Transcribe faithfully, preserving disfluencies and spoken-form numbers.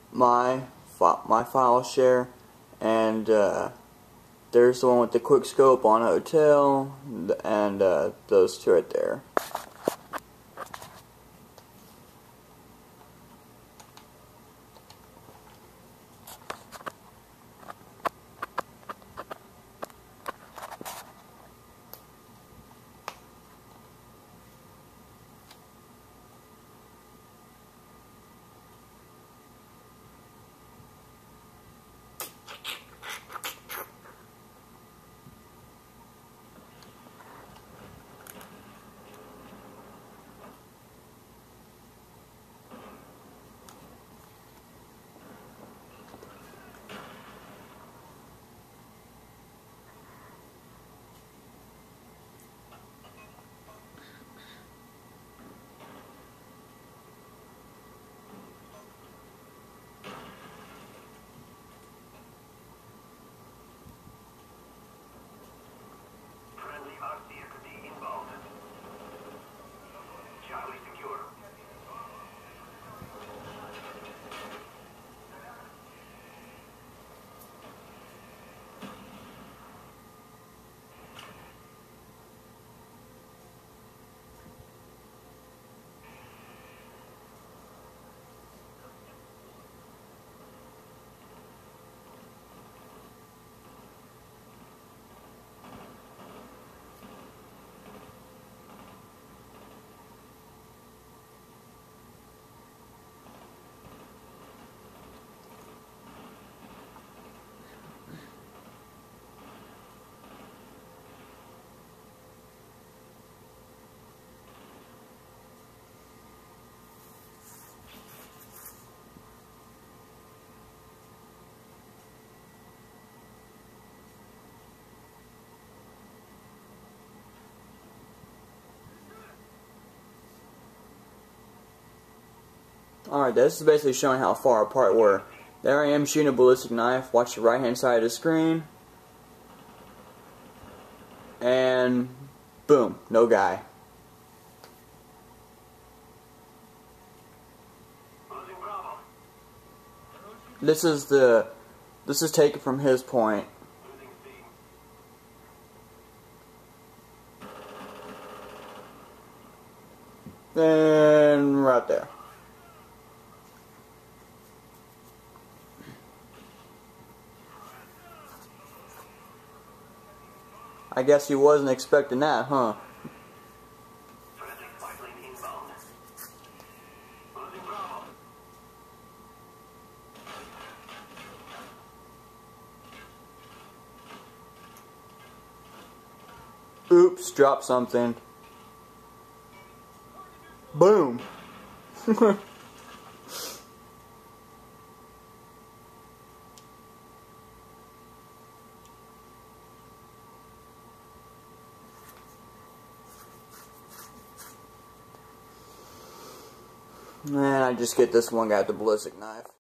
my my file share, and uh, there's the one with the quick scope on hotel, and uh, those two right there. Alright, this is basically showing how far apart we're. There I am shooting a ballistic knife. Watch the right hand side of the screen. And boom, no guy. This is the this is taken from his point. Then right there. I guess he wasn't expecting that, huh? Oops, dropped something. Boom. Man, I just get this one guy with the ballistic knife.